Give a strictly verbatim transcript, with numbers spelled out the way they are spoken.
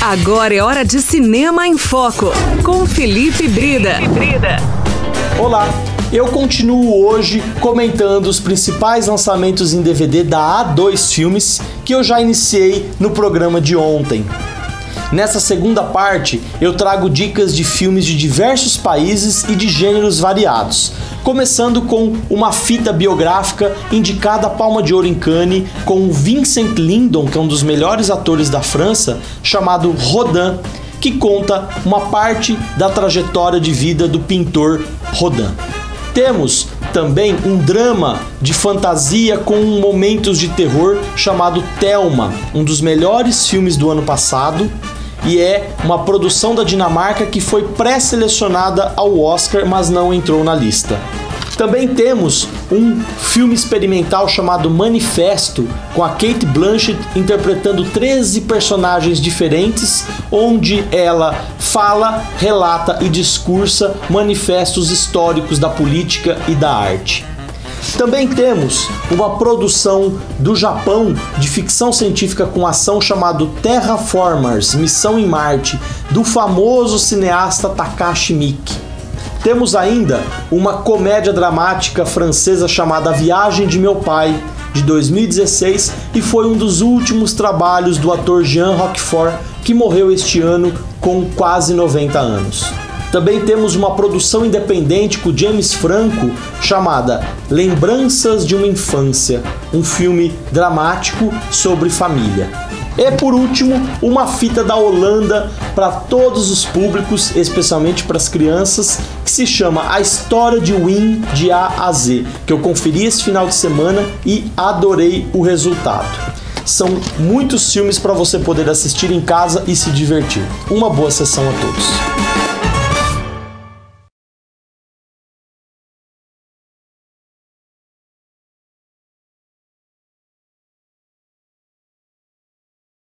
Agora é hora de Cinema em Foco, com Felipe Brida. Olá, eu continuo hoje comentando os principais lançamentos em D V D da A dois Filmes que eu já iniciei no programa de ontem. Nessa segunda parte, eu trago dicas de filmes de diversos países e de gêneros variados, começando com uma fita biográfica indicada a Palma de Ouro em Cannes com o Vincent Lindon, que é um dos melhores atores da França, chamado Rodin, que conta uma parte da trajetória de vida do pintor Rodin. Temos também um drama de fantasia com momentos de terror chamado Thelma, um dos melhores filmes do ano passado, e é uma produção da Dinamarca que foi pré-selecionada ao Oscar, mas não entrou na lista. Também temos um filme experimental chamado Manifesto, com a Cate Blanchett interpretando treze personagens diferentes, onde ela fala, relata e discursa manifestos históricos da política e da arte. Também temos uma produção do Japão de ficção científica com ação chamado Terraformers, Missão em Marte, do famoso cineasta Takashi Miike. Temos ainda uma comédia dramática francesa chamada A Viagem de Meu Pai, de dois mil e dezesseis, e foi um dos últimos trabalhos do ator Jean Rochefort, que morreu este ano com quase noventa anos. Também temos uma produção independente com James Franco chamada Lembranças de uma Infância, um filme dramático sobre família. E por último, uma fita da Holanda para todos os públicos, especialmente para as crianças, que se chama A História de Wim de A a Z, que eu conferi esse final de semana e adorei o resultado. São muitos filmes para você poder assistir em casa e se divertir. Uma boa sessão a todos.